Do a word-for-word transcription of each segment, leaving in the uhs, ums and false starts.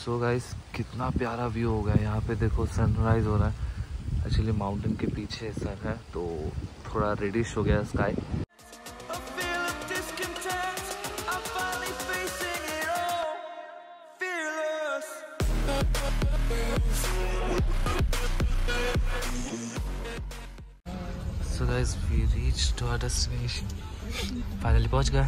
So guys कितना प्यारा view हो गया यहाँ पे। देखो सनराइज हो रहा है। एक्चुअली माउंटेन के पीछे सन है तो थोड़ा रेडिश हो गया sky. So guys we reached to our destination, finally पहुंच गए।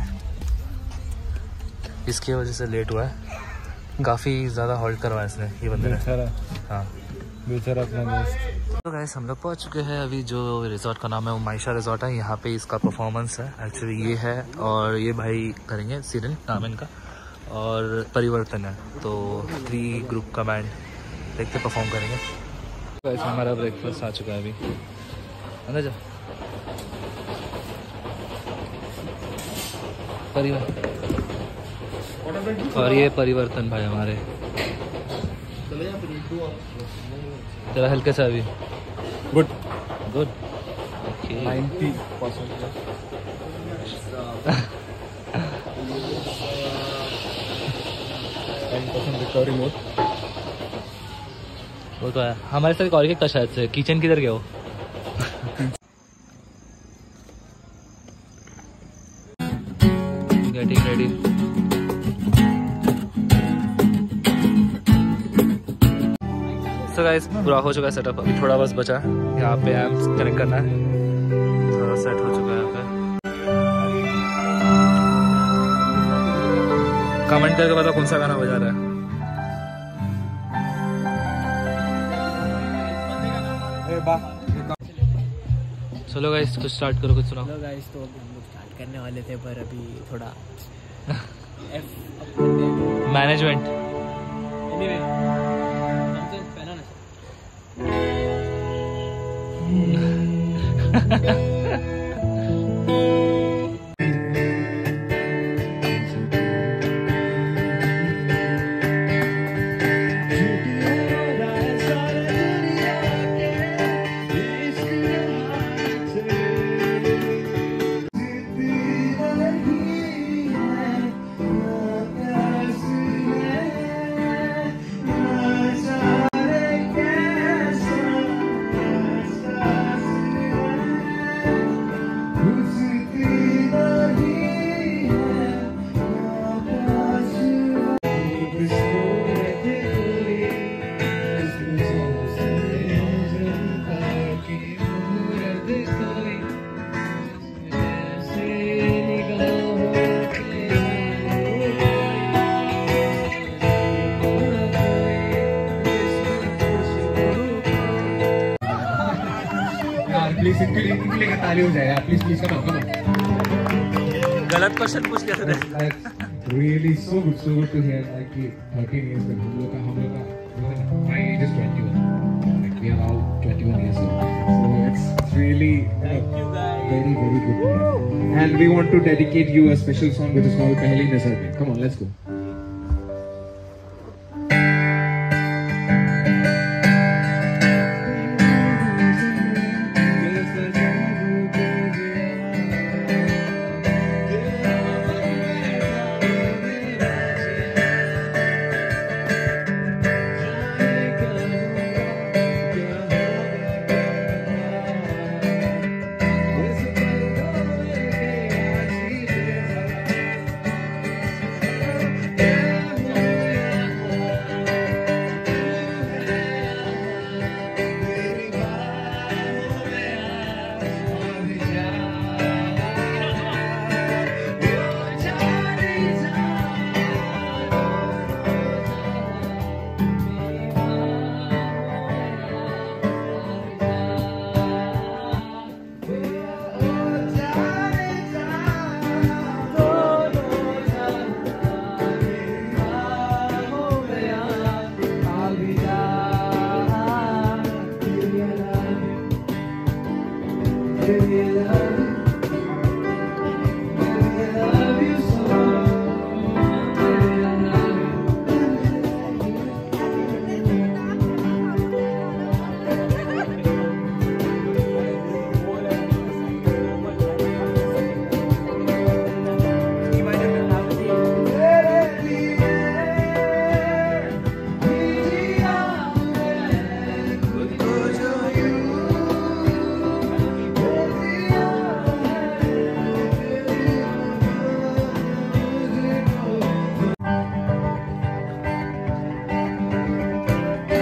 इसकी वजह से लेट हुआ है, काफ़ी ज़्यादा होल्ड करवाया इसने ये बंदे ने। हाँ बेचारा अपना दोस्त। तो गाइस हम लोग पहुँच चुके हैं अभी। जो रिजॉर्ट का नाम है वो माइशा रिजॉर्ट है। यहाँ पे इसका परफॉर्मेंस है एक्चुअली ये है, और ये भाई करेंगे सीरन नाम इनका, और परिवर्तन है। तो थ्री ग्रुप का बैंड देखते परफॉर्म करेंगे। गाइस हमारा ब्रेकफास्ट आ चुका है अभी, अंदर जा। परिवर्तन और ये परिवर्तन भाई हमारे। तेरा हेल्थ कैसा अभी? Good good ninety percent recovery mode. वो तो है हमारे साथ। और क्या शायद से किचन किधर गया हो? Getting ready. सो गाइस पूरा हो चुका है सेटअप, अभी थोड़ा बस बचा है। यहाँ पे एम्प कनेक्ट करना है, थोड़ा सेट हो चुका है यहाँ पे। कमेंट करके बताओ कौन सा गाना बजा रहा है। चलो गाइस कुछ स्टार्ट करो, कुछ सुनाओ। चलो गाइस तो हम लोग स्टार्ट करने वाले थे पर अभी थोड़ा मैनेजमेंट एनीवे हमसे पहला नशा। प्लीज इनके लिए इनके लिए ताली हो जाएगा। Please please come come. गलत क्वेश्चन पूछ लिया तूने। Really so good so good to hear like कि थर्टीन इयर्स तक हम लोग का हम लोग का my age is twenty one, like we are all twenty one years old, so it's really uh, very very good, and we want to dedicate you a special song which is called Pehli Nazar Mein. Come on, let's go.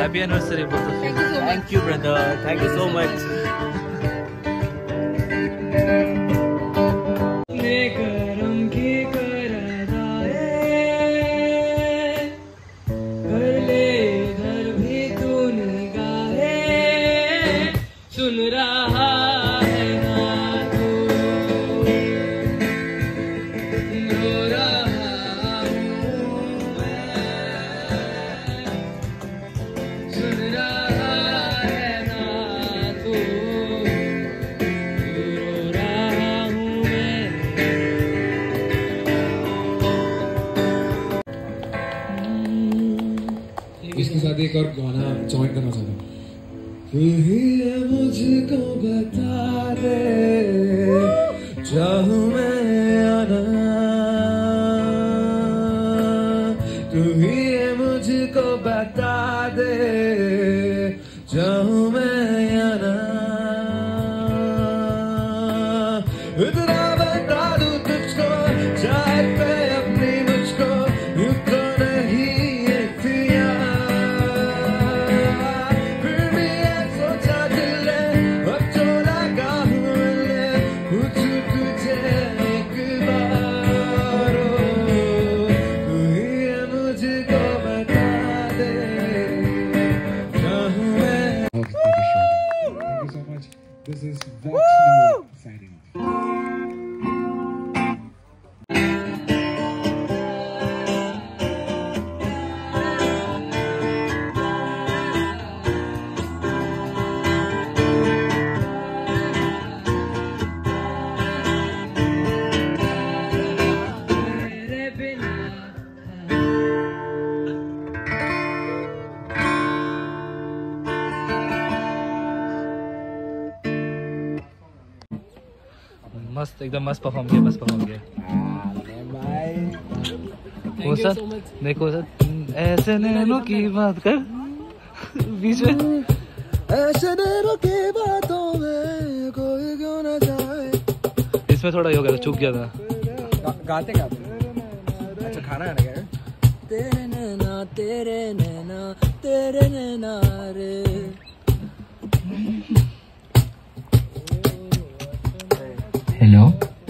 Happy anniversary बोल दो। Thank you brother, thank you so much. इसके साथ एक और गाना join करना चाहता हूँ। तू ही मुझको बता दे चाहूँ मैं आना, तू ही मुझको बता दे चाहूँ मैं आना, इतना बता दूँ तुझको चाहे पे अपनी मुझको यूं तो नहीं This is Vox Nova signing off. मस्त, एकदम मस्त परफॉर्म किया, मस्त परफॉर्म किया। वो सर देखो सर, ऐसे नैनों की बात कर बीच में, ऐसे नैनों की बातों में कोई क्यों न जाए। इसमें थोड़ा हो गया था, चूक गया था। गा, गाते गाते अच्छा खाना है ना क्या? तेरे नैना तेरे नैना तेरे नैना रे। हेलो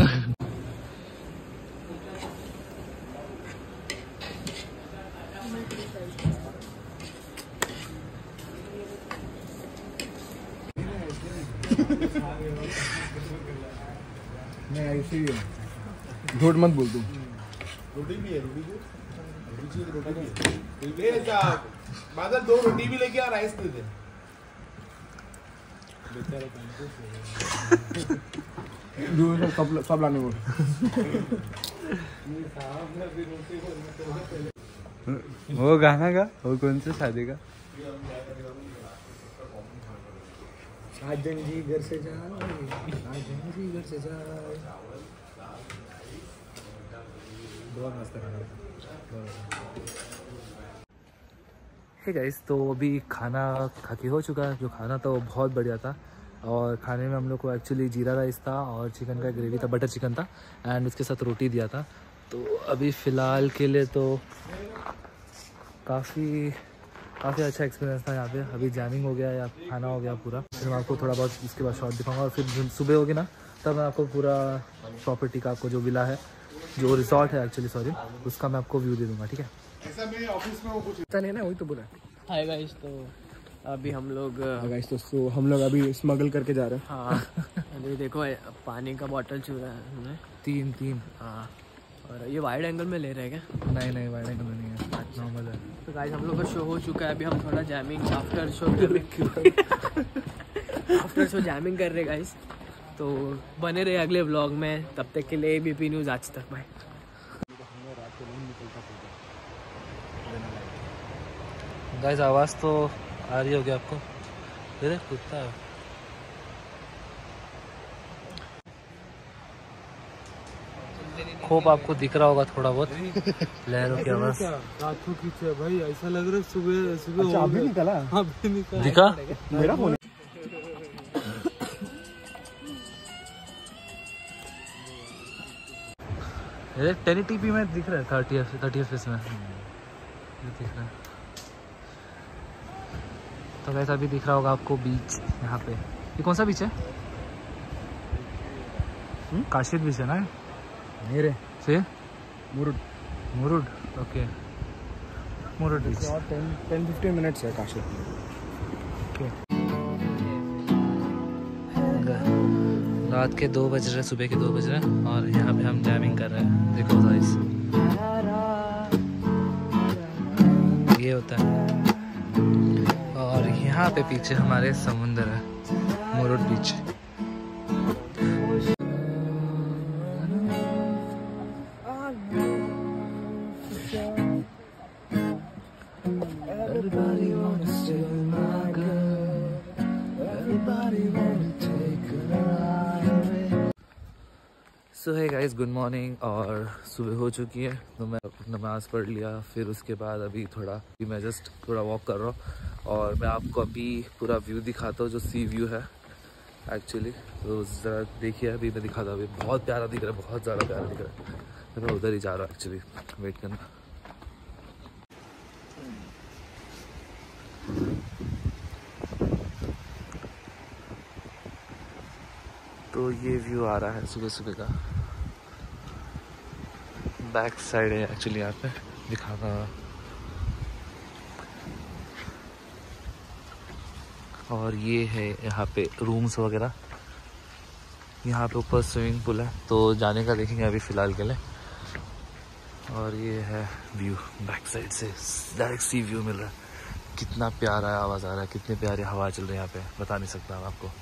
मैं ऐसे ही झूठ मत बोल तू। रोटी भी है, रोटी भी रोटी रोटी भी ले जा बादल, दो रोटी भी लेके आ, राइस दे दे। सब सब लाने को वो गाना का वो कौन सा शादी का? साजन जी घर से जाए, साजन जी घर से जाए। बहुत मस्त गाना। हे गाइस, तो अभी खाना खा के हो चुका है। जो खाना था वो बहुत बढ़िया था, और खाने में हम लोग को एक्चुअली जीरा राइस था और चिकन का ग्रेवी था, बटर चिकन था, एंड उसके साथ रोटी दिया था। तो अभी फ़िलहाल के लिए तो काफ़ी काफ़ी अच्छा एक्सपीरियंस था यहाँ पे। अभी जैमिंग हो गया या खाना हो गया पूरा। फिर मैं आपको थोड़ा बहुत इसके बाद शॉट दिखाऊंगा, और फिर सुबह होगी ना तब मैं आपको पूरा प्रॉपर्टी का, आपको जो विला है, जो रिसोर्ट है एक्चुअली सॉरी, उसका मैं आपको व्यू दे दूँगा। ठीक है, ऐसा मेरे ऑफिस में वो कुछ नहीं ना, वही तो बोला। हाय गाइस, तो अभी हम लोग गाइस दोस्तों हम लोग अभी स्मगल करके जा रहे हैं। हाँ अभी देखो पानी का बॉटल छू रहा है हमने, तीन तीन हाँ। और ये वाइड एंगल में ले रहे हैं क्या? नहीं नहीं वाइड एंगल नहीं है, नॉर्मल है। तो गाइस हम लोग का शो हो चुका है, अभी हम थोड़ा jamming after show after show jamming कर रहे गाइस। तो बने रहे अगले व्लॉग में, तब तक के लिए एबीपी न्यूज़ आज तक। भाई गाइस आवाज़ तो आ रही होगी आपको, अरे कुत्ता है। होप आपको दिख रहा होगा थोड़ा बहुत लहरों की आवाज़। रातों की भाई ऐसा लग रहा है सुबह सुबह अच्छा, अभी निकला? हाँ अभी निकला। दिखा मेरा फोन है टेन टीपी में दिख रहा है, थर्टी थर्टी एफ एस में दिख रहा है। तो वैसा भी दिख रहा होगा आपको बीच यहाँ पे। ये कौन सा बीच है? हुँ? काशिद बीच है ना? मेरे फिर मुरुड मुरुड, ओके मुरुड बीच। और टेन टेन फिफ्टीन मिनट्स है काशिद में। रात के दो बज रहे, सुबह के दो बज रहे हैं और यहाँ पे हम जैमिंग कर रहे हैं। देखो गाइस, ये होता है। और यहाँ पे पीछे हमारे समुंदर है, मुरुड बीच। सो है गाइस, गुड मॉर्निंग। और सुबह हो चुकी है तो मैं नमाज़ पढ़ लिया। फिर उसके बाद अभी थोड़ा मैं जस्ट थोड़ा वॉक कर रहा हूँ और मैं आपको अभी पूरा व्यू दिखाता हूँ, जो सी व्यू है एक्चुअली। तो ज़रा देखिए, अभी मैं दिखाता हूँ। अभी बहुत प्यारा दिख रहा है, बहुत ज़्यादा प्यारा दिख रहा है। तो मैं उधर ही जा रहा हूँ एक्चुअली, वेट करना। तो ये व्यू आ रहा है सुबह सुबह का, बैक साइड है एक्चुअली। यहाँ पे दिखाना, और ये है यहाँ पे रूम्स वगैरह। यहाँ पे ऊपर स्विमिंग पूल है, तो जाने का देखेंगे अभी फ़िलहाल के लिए। और ये है व्यू बैक साइड से, डायरेक्ट सी व्यू मिल रहा है। कितना प्यारा आवाज़ आ रहा है, कितनी प्यारी हवा चल रही है यहाँ पे, बता नहीं सकता मैं आपको।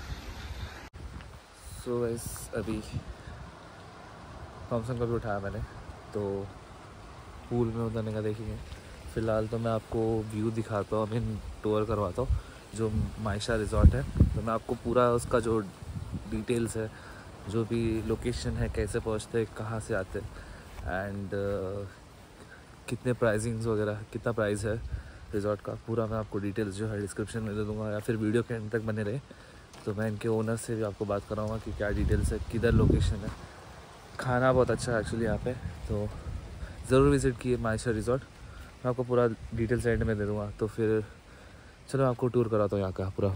सो so, इस अभी थॉमसन का भी उठाया मैंने, तो पूल में उतरने का देखेंगे। फ़िलहाल तो मैं आपको व्यू दिखाता हूँ, अभी टूर करवाता हूँ जो मायशा रिज़ॉर्ट है। तो मैं आपको पूरा उसका जो डिटेल्स है, जो भी लोकेशन है, कैसे पहुँचते, कहाँ से आते, एंड uh, कितने प्राइसिंग्स वगैरह, कितना प्राइस है रिज़ॉर्ट का, पूरा मैं आपको डिटेल्स जो है डिस्क्रिप्शन में दे दूँगा, या फिर वीडियो के एंड तक बने रहे। तो मैं इनके ओनर से भी आपको बात कराऊंगा कि क्या डिटेल्स है, किधर लोकेशन है। खाना बहुत अच्छा है एक्चुअली यहाँ पे, तो ज़रूर विज़िट किए मायशा रिज़ॉर्ट। मैं आपको पूरा डिटेल्स एंड में दे दूँगा। तो फिर चलो आपको टूर कराता हूँ यहाँ का पूरा।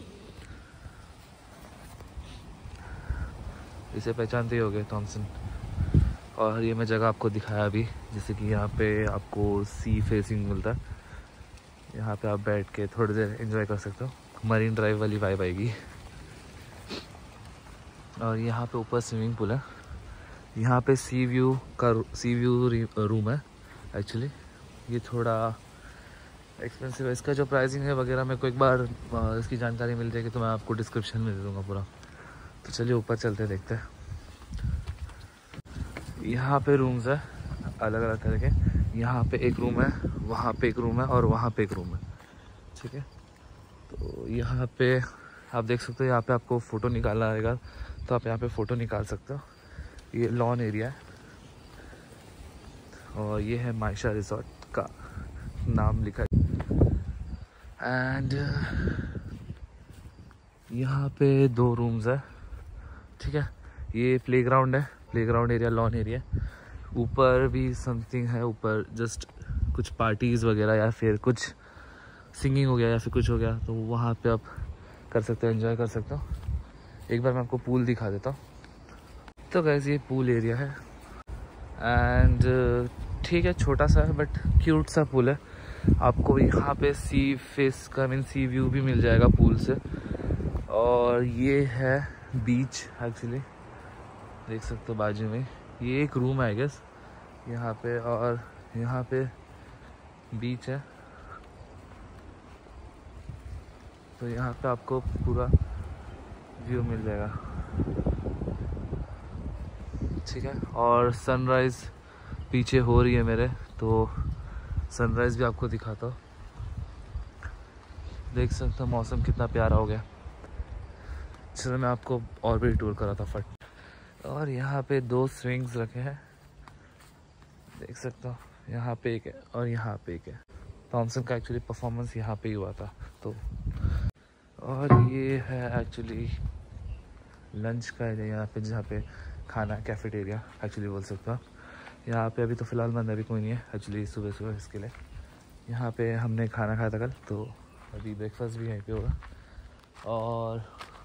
इसे पहचानते ही हो गए, थॉमसन। और ये मैं जगह आपको दिखाया अभी, जैसे कि यहाँ पे आपको सी फेसिंग मिलता है। यहाँ पे आप बैठ के थोड़ी देर एंजॉय कर सकते हो, मरीन ड्राइव वाली वाइब आएगी। और यहाँ पे ऊपर स्विमिंग पूल है। यहाँ पे सी व्यू का सी व्यू रूम है एक्चुअली। ये थोड़ा एक्सपेंसिव है, इसका जो प्राइसिंग है वगैरह मेरे को एक बार इसकी जानकारी मिल जाएगी तो मैं आपको डिस्क्रिप्शन में दे दूँगा पूरा। तो चलिए ऊपर चलते देखते हैं। यहाँ पे रूम्स है अलग अलग तरह के। यहाँ पे एक रूम है, वहाँ पे एक रूम है और वहाँ पे एक रूम है, ठीक है। तो यहाँ पे आप देख सकते हो, यहाँ पे आपको फ़ोटो निकालना आएगा तो आप यहाँ पे फ़ोटो निकाल सकते हो। ये लॉन एरिया है और ये है मायशा रिज़ॉर्ट का नाम लिखा है। एंड यहाँ पे दो रूम्स है, ठीक है। ये प्लेग्राउंड है, प्लेग्राउंड एरिया, लॉन एरिया। ऊपर भी समथिंग है, ऊपर जस्ट कुछ पार्टीज़ वगैरह या फिर कुछ सिंगिंग हो गया या फिर कुछ हो गया तो वहाँ पे आप कर सकते हो, एंजॉय कर सकते हो। एक बार मैं आपको पूल दिखा देता हूँ। तो गाइस ये पूल एरिया है एंड ठीक है, छोटा सा है बट क्यूट सा पूल है। आपको यहाँ पे सी फेस का मीन सी व्यू भी मिल जाएगा पूल से। और ये है बीच एक्चुअली, देख सकते हो बाजू में। ये एक रूम है आई गेस यहाँ पे, और यहाँ पे बीच है। तो यहाँ पे आपको पूरा व्यू मिल जाएगा, ठीक है। और सनराइज़ पीछे हो रही है मेरे, तो सनराइज़ भी आपको दिखाता हूँ। देख सकते हो मौसम कितना प्यारा हो गया। चलो मैं आपको और भी टूर कराता फट। और यहाँ पे दो स्विंग्स रखे हैं, देख सकते हो। यहाँ पे एक है और यहाँ पे एक है। थॉमसन का एक्चुअली परफॉर्मेंस यहाँ पे ही हुआ था। तो और ये है एक्चुअली लंच का एरिया, यहाँ पे जहाँ पे खाना, कैफेटेरिया एक्चुअली बोल सकते हो आप। यहाँ पे अभी तो फ़िलहाल बंद, अभी कोई नहीं है एक्चुअली सुबह सुबह इसके लिए। यहाँ पे हमने खाना खाया था कल, तो अभी ब्रेकफास्ट भी यहीं पे होगा और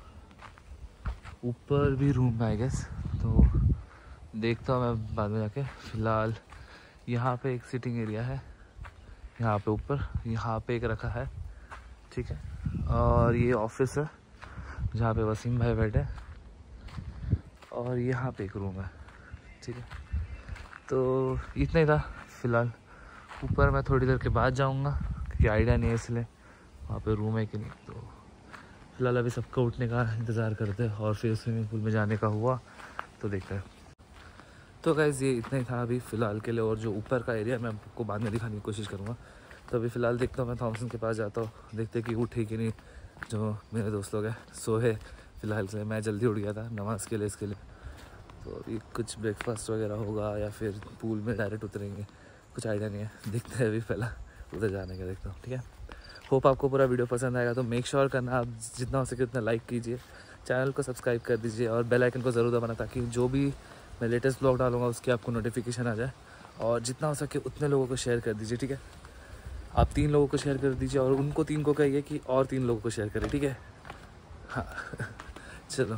ऊपर भी रूम है आई गेस, तो देखता हूँ मैं बाद में जाके। फ़िलहाल यहाँ पे एक सिटिंग एरिया है, यहाँ पे ऊपर यहाँ पे एक रखा है, ठीक है। और ये ऑफिस है जहाँ पे वसीम भाई बैठे, और यहाँ पे एक रूम है, ठीक है। तो इतना ही था फ़िलहाल। ऊपर मैं थोड़ी देर के बाद जाऊँगा क्योंकि आइडिया नहीं है इसलिए वहाँ पे रूम है कि नहीं। तो फ़िलहाल अभी सबका उठने का इंतज़ार करते हैं और फिर स्विमिंग पूल में जाने का हुआ तो देखते हैं। तो गाइज़ ये इतना ही था अभी फ़िलहाल के लिए, और जो ऊपर का एरिया मैं आपको बाद में दिखाने की कोशिश करूँगा। तो अभी फ़िलहाल देखता हूँ मैं थॉमसन के पास जाता हूँ, देखते कि उठे कि नहीं जो मेरे दोस्त लोग हैं। सोए फ़िलहाल से, मैं जल्दी उठ गया था नमाज़ के लिए इसके लिए। तो अभी कुछ ब्रेकफास्ट वगैरह होगा या फिर पूल में डायरेक्ट उतरेंगे, कुछ आइडिया नहीं है, देखते हैं अभी पहला उधर जाने का देखता हूँ, ठीक है। होप आपको पूरा वीडियो पसंद आएगा, तो मेक श्योर करना आप जितना हो सके उतना लाइक कीजिए, चैनल को सब्सक्राइब कर दीजिए और बेल आइकन को ज़रूर दबाना ताकि जो भी मैं लेटेस्ट ब्लॉग डालूंगा उसकी आपको नोटिफिकेशन आ जाए। और जितना हो सके उतने लोगों को शेयर कर दीजिए, ठीक है। आप तीन लोगों को शेयर कर दीजिए और उनको तीन को कहिए कि और तीन लोगों को शेयर करें, ठीक है। हाँ चलो।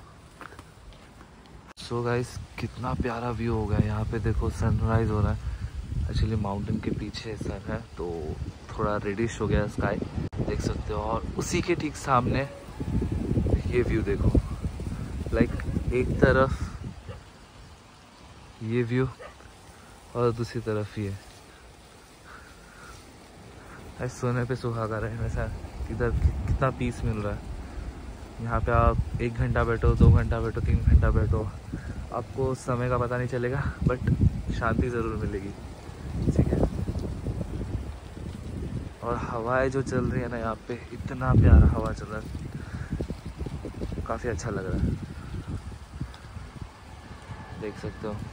सो गाइस कितना प्यारा व्यू हो गया यहाँ पे, देखो सनराइज़ हो रहा है। एक्चुअली माउंटेन के पीछे सन है तो थोड़ा रेडिश हो गया स्काई, देख सकते हो। और उसी के ठीक सामने ये व्यू देखो, लाइक एक तरफ ये व्यू और दूसरी तरफ ये। ऐसे सोने पे सुहागा रहे वैसा, इधर कितना पीस मिल रहा है। यहाँ पे आप एक घंटा बैठो, दो घंटा बैठो, तीन घंटा बैठो, आपको समय का पता नहीं चलेगा बट शांति ज़रूर मिलेगी, ठीक है। और हवाएं जो चल रही है ना यहाँ पे, इतना प्यारा हवा चल रहा है, काफ़ी अच्छा लग रहा है, देख सकते हो।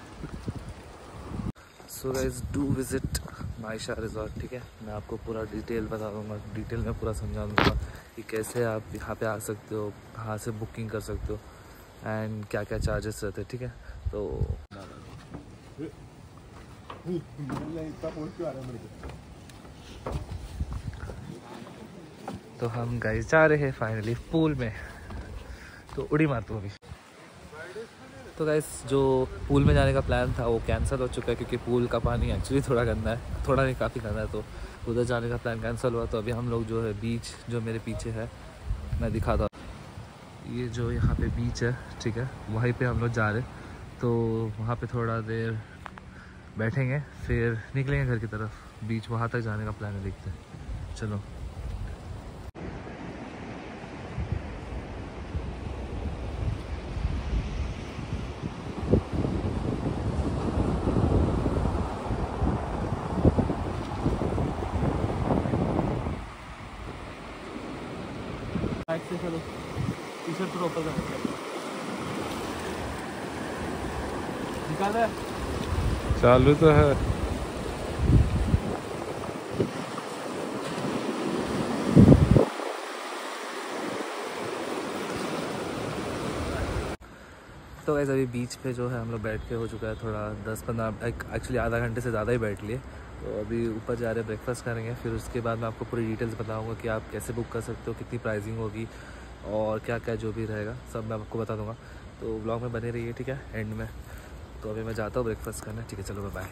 So guys do visit Maisha resort, ठीक है। मैं आपको पूरा डिटेल बता दूंगा, डिटेल में पूरा समझा दूंगा कि कैसे आप यहाँ पे आ सकते हो, कहाँ से बुकिंग कर सकते हो एंड क्या क्या चार्जेस रहते हैं, ठीक है। तो तो हम गाइस जा रहे हैं फाइनली पूल में, तो उड़ी मारता हूँ अभी। तो गाइस जो पूल में जाने का प्लान था वो कैंसिल हो चुका है क्योंकि पूल का पानी एक्चुअली थोड़ा गंदा है, थोड़ा नहीं काफ़ी गंदा है, तो उधर जाने का प्लान कैंसिल हुआ। तो अभी हम लोग जो है बीच जो मेरे पीछे है मैं दिखाता हूँ, ये जो यहाँ पे बीच है, ठीक है, वहीं पे हम लोग जा रहे। तो वहाँ पे थोड़ा देर बैठेंगे फिर निकलेंगे घर की तरफ, बीच वहाँ तक जाने का प्लान है, देखते हैं चलो। बाइक से चलो, टी शर्ट पूरा ऊपर कर निकाल है, चालू तो है। तो वैसे अभी बीच पे जो है हम लोग बैठ के हो चुका है थोड़ा दस पंद्रह एक्चुअली आधा घंटे से ज़्यादा ही बैठ लिए। तो अभी ऊपर जा रहे हैं, ब्रेकफास्ट करेंगे, फिर उसके बाद मैं आपको पूरी डिटेल्स बताऊंगा कि आप कैसे बुक कर सकते हो, कितनी प्राइसिंग होगी और क्या क्या जो भी रहेगा सब मैं आपको बता दूंगा। तो व्लॉग में बने रहिए, ठीक है, एंड में। तो अभी मैं जाता हूँ ब्रेकफास्ट करने, ठीक है, चलो बाय।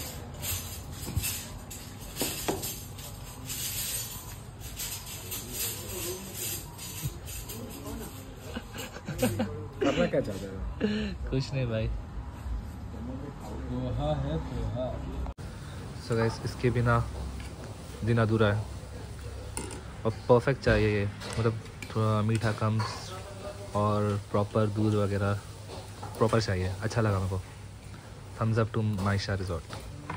करना क्या चाहते हो? कुछ नहीं भाई, पोहा है पोहा। सो गाइस इसके बिना दिन अधूरा है और परफेक्ट चाहिए ये, मतलब थोड़ा मीठा कम और प्रॉपर दूध वगैरह प्रॉपर चाहिए, अच्छा लगा मेरे को। Thumbs up to Maisha resort.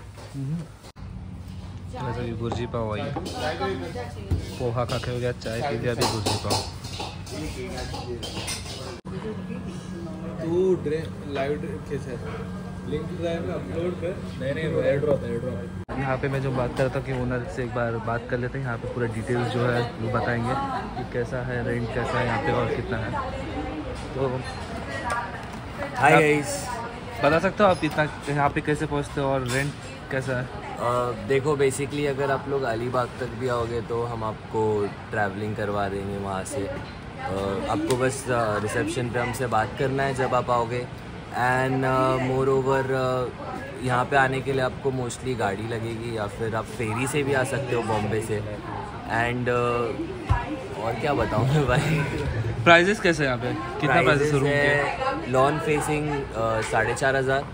वैसे भी गुर्जी पाव आई, पोहा खा के हो गया, चाय पी लिया, अभी गुर्जी पाव। तू लाइव कैसे लिंक ड्राइव में अपलोड कर। नहीं नहीं एयर ड्रॉप एयर ड्रॉप। यहाँ पे मैं जो बात कर रहा था कि ओनर से एक बार बात कर लेते हैं, यहाँ पे पूरा डिटेल्स जो है वो बताएंगे कि कैसा है, रेंट कैसा है यहाँ पे और कितना है। तो हाय गाइस, बता सकते हो आप इतना यहाँ पे कैसे पहुँचते हो और रेंट कैसा है? uh, देखो बेसिकली अगर आप लोग अलीबाग तक भी आओगे तो हम आपको ट्रैवलिंग करवा देंगे वहाँ से। uh, आपको बस रिसेप्शन पे हमसे बात करना है जब आप आओगे। एंड मोर ओवर यहाँ पे आने के लिए आपको मोस्टली गाड़ी लगेगी या फिर आप फेरी से भी आ सकते हो बॉम्बे से। एंड uh, और क्या बताऊँ मैं भाई। प्राइजेस कैसे यहाँ पे? कितना प्राइजेस रूम के? लॉन फेसिंग साढ़े चार हज़ार,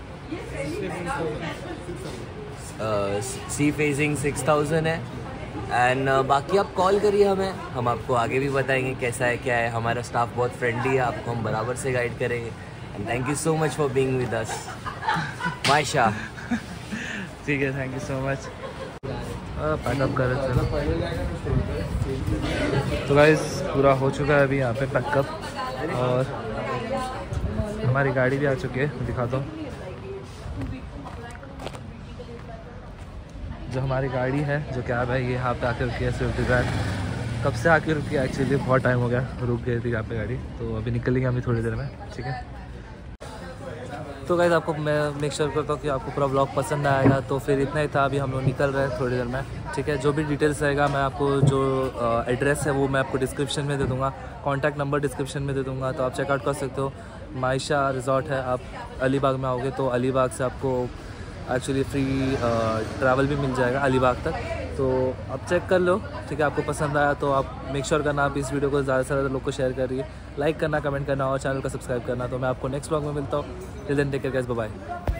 सी फेसिंग सिक्स थाउजेंड है। एंड uh, बाकी आप कॉल करिए हमें, हम आपको आगे भी बताएंगे कैसा है क्या है। हमारा स्टाफ बहुत फ्रेंडली है, आपको हम बराबर से गाइड करेंगे। And thank you so much for being with us Maisha. ठीक है, thank you so much. Pack up कर रहे थे तो गाइस पूरा हो चुका है अभी यहाँ पे पैकअप, और हमारी गाड़ी भी आ चुकी है, मैं दिखाता हूँ। जो हमारी गाड़ी है, जो कैब है, ये यहाँ पे आके रुकी है स्विफ्ट डिज़ायर। कब से आके रुकी है एक्चुअली, बहुत टाइम हो गया, रुक गई थी यहाँ पे गाड़ी, तो अभी निकलेंगे अभी थोड़ी देर में। ठीक है, तो गाइस आपको मैं मेक श्योर करता हूँ कि आपको पूरा व्लॉग पसंद आएगा। तो फिर इतना ही था, अभी हम लोग निकल रहे हैं थोड़ी देर में। ठीक है, जो भी डिटेल्स रहेगा मैं आपको, जो एड्रेस है वो मैं आपको डिस्क्रिप्शन में दे दूँगा, कॉन्टैक्ट नंबर डिस्क्रिप्शन में दे दूँगा, तो आप चेकआउट कर सकते हो। मायशा रिजॉर्ट है, आप अलीबाग में आओगे तो अलीबाग से आपको एक्चुअली फ्री ट्रैवल भी मिल जाएगा अलीबाग तक, तो आप चेक कर लो। ठीक है, आपको पसंद आया तो आप मेक श्योर करना आप इस वीडियो को ज़्यादा से ज़्यादा लोग को शेयर करिए, लाइक करना, कमेंट करना और चैनल को सब्सक्राइब करना। तो मैं आपको नेक्स्ट व्लॉग में मिलता हूँ। Till then take care guys, bye bye.